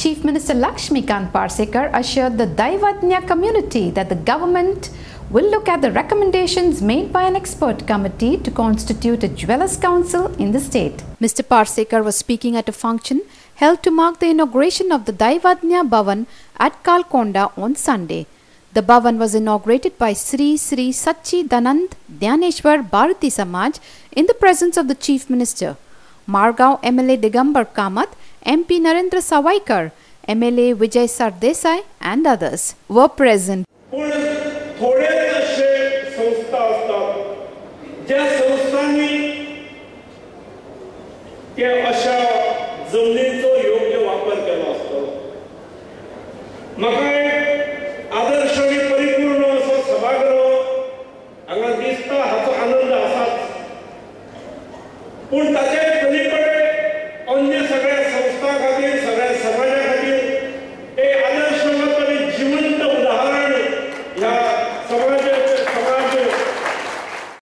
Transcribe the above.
Chief Minister Laxmikant Parsekar assured the Daivadnya community that the government will look at the recommendations made by an expert committee to constitute a Jewellers Council in the state. Mr. Parsekar was speaking at a function held to mark the inauguration of the Daivadnya Bhavan at Kalkonda on Sunday. The Bhavan was inaugurated by Sri Sri Sachidanand Dhyaneshwar Bharati Samaj in the presence of the Chief Minister. Margao MLA Digambar Kamath, MP Narendra Savaikar, MLA Vijay Sardesai and others were present. ज्या संस्थांनी त्या अशा